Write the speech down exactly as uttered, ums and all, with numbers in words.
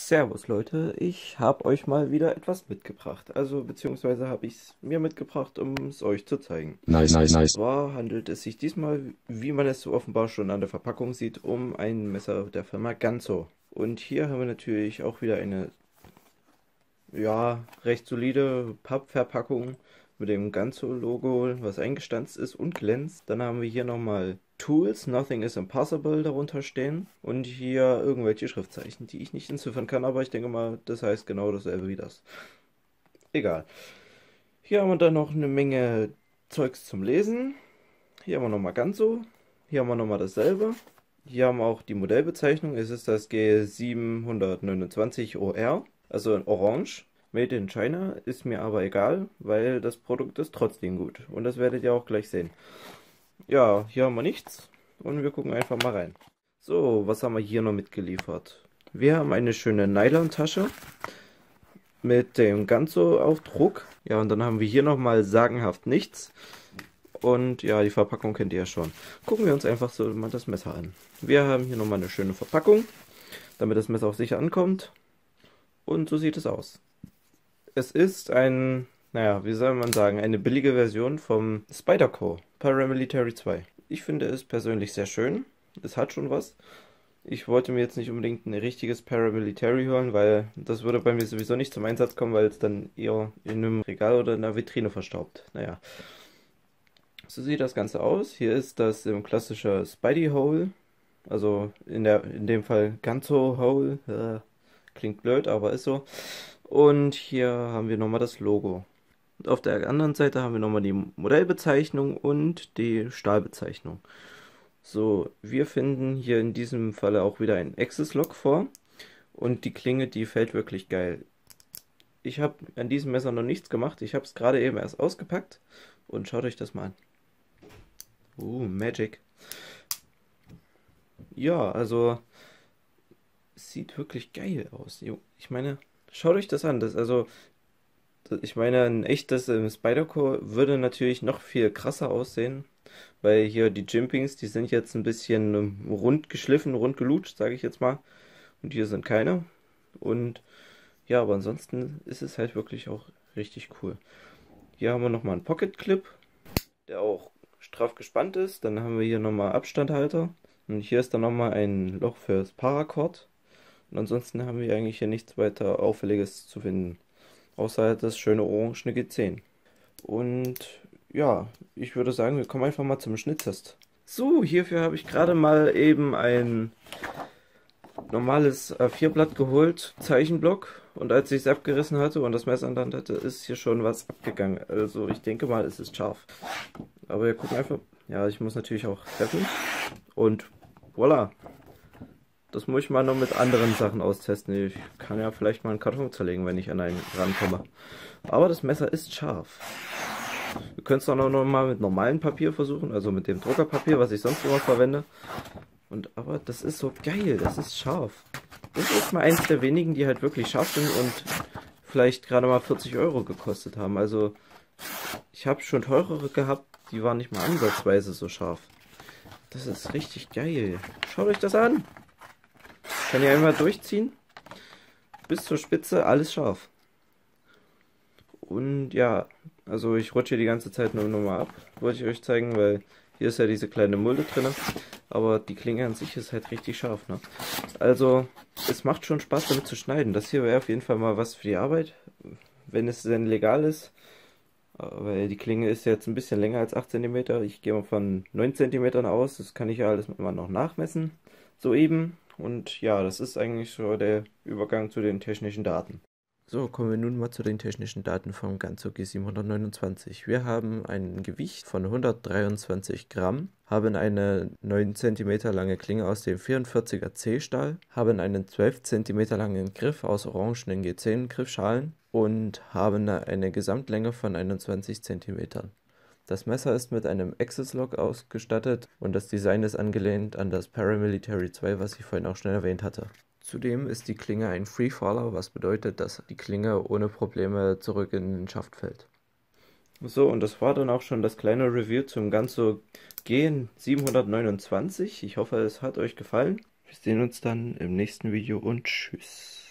Servus Leute, ich habe euch mal wieder etwas mitgebracht. Also beziehungsweise habe ich es mir mitgebracht, um es euch zu zeigen. Nice, nice, nice. Zwar handelt es sich diesmal, wie man es offenbar schon an der Verpackung sieht, um ein Messer der Firma Ganzo. Und hier haben wir natürlich auch wieder eine, ja, recht solide Pappverpackung mit dem Ganzo-Logo, was eingestanzt ist und glänzt. Dann haben wir hier nochmal Tools, Nothing is Impossible darunter stehen. Und hier irgendwelche Schriftzeichen, die ich nicht entziffern kann, aber ich denke mal, das heißt genau dasselbe wie das. Egal. Hier haben wir dann noch eine Menge Zeugs zum Lesen. Hier haben wir nochmal Ganzo. Hier haben wir nochmal dasselbe. Hier haben wir auch die Modellbezeichnung. Es ist das G siebenhundertneunundzwanzig O R, also in Orange. Made in China, ist mir aber egal, weil das Produkt ist trotzdem gut. Und das werdet ihr auch gleich sehen. Ja, hier haben wir nichts und wir gucken einfach mal rein. So, was haben wir hier noch mitgeliefert? Wir haben eine schöne Nylon-Tasche mit dem Ganzo-Aufdruck. Ja, und dann haben wir hier nochmal sagenhaft nichts. Und ja, die Verpackung kennt ihr ja schon. Gucken wir uns einfach so mal das Messer an. Wir haben hier nochmal eine schöne Verpackung, damit das Messer auch sicher ankommt. Und so sieht es aus. Es ist ein, naja, wie soll man sagen, eine billige Version vom Spyderco Paramilitary zwei. Ich finde es persönlich sehr schön. Es hat schon was. Ich wollte mir jetzt nicht unbedingt ein richtiges Paramilitary holen, weil das würde bei mir sowieso nicht zum Einsatz kommen, weil es dann eher in einem Regal oder in einer Vitrine verstaubt. Naja. So sieht das Ganze aus. Hier ist das ähm, klassische Spidey Hole. Also in, der, in dem Fall Ganzo Hole. Äh, klingt blöd, aber ist so. Und hier haben wir nochmal das Logo. Und auf der anderen Seite haben wir nochmal die Modellbezeichnung und die Stahlbezeichnung. So, wir finden hier in diesem Falle auch wieder ein Access Lock vor. Und die Klinge, die fällt wirklich geil. Ich habe an diesem Messer noch nichts gemacht. Ich habe es gerade eben erst ausgepackt. Und schaut euch das mal an. Uh, Magic. Ja, also sieht wirklich geil aus. Ich meine, schaut euch das an. Das, also, ich meine, ein echtes ähm, Spyderco würde natürlich noch viel krasser aussehen. Weil hier die Jimpings, die sind jetzt ein bisschen ähm, rund geschliffen, rund gelutscht, sage ich jetzt mal. Und hier sind keine. Und ja, aber ansonsten ist es halt wirklich auch richtig cool. Hier haben wir nochmal einen Pocket Clip, der auch straff gespannt ist. Dann haben wir hier nochmal Abstandhalter. Und hier ist dann nochmal ein Loch fürs Paracord. Und ansonsten haben wir eigentlich hier nichts weiter Auffälliges zu finden. Außer halt das schöne orangene G zehn. Und ja, ich würde sagen, wir kommen einfach mal zum Schnitttest. So, hierfür habe ich gerade mal eben ein normales A vier Blatt geholt, Zeichenblock. Und als ich es abgerissen hatte und das Messer in der Hand hatte, ist hier schon was abgegangen. Also ich denke mal, es ist scharf. Aber wir gucken einfach. Ja, ich muss natürlich auch treffen. Und voilà. Das muss ich mal noch mit anderen Sachen austesten. Ich kann ja vielleicht mal einen Karton zerlegen, wenn ich an einen rankomme. Aber das Messer ist scharf. Wir können es auch noch mal mit normalem Papier versuchen, also mit dem Druckerpapier, was ich sonst immer verwende. Und aber das ist so geil, das ist scharf. Das ist mal eins der wenigen, die halt wirklich scharf sind und vielleicht gerade mal vierzig Euro gekostet haben. Also ich habe schon teurere gehabt, die waren nicht mal ansatzweise so scharf. Das ist richtig geil. Schaut euch das an. Kann ich einmal durchziehen. Bis zur Spitze, alles scharf. Und ja, also ich rutsche die ganze Zeit nur nochmal ab. Wollte ich euch zeigen, weil hier ist ja diese kleine Mulde drin. Aber die Klinge an sich ist halt richtig scharf, ne? Also, es macht schon Spaß damit zu schneiden. Das hier wäre auf jeden Fall mal was für die Arbeit, wenn es denn legal ist. Weil die Klinge ist jetzt ein bisschen länger als acht Zentimeter. Ich gehe mal von neun Zentimetern aus. Das kann ich ja alles mal noch nachmessen. Soeben. Und ja, das ist eigentlich so der Übergang zu den technischen Daten. So, kommen wir nun mal zu den technischen Daten vom Ganzo G siebenhundertneunundzwanzig. Wir haben ein Gewicht von hundertdreiundzwanzig Gramm, haben eine neun Zentimeter lange Klinge aus dem vierundvierziger C-Stahl, haben einen zwölf Zentimeter langen Griff aus orangenen G zehn Griffschalen und haben eine Gesamtlänge von einundzwanzig Zentimetern. Das Messer ist mit einem Access Lock ausgestattet und das Design ist angelehnt an das Paramilitary zwei, was ich vorhin auch schon erwähnt hatte. Zudem ist die Klinge ein Freefaller, was bedeutet, dass die Klinge ohne Probleme zurück in den Schaft fällt. So, und das war dann auch schon das kleine Review zum Ganzo G siebenhundertneunundzwanzig. Ich hoffe, es hat euch gefallen. Wir sehen uns dann im nächsten Video und tschüss.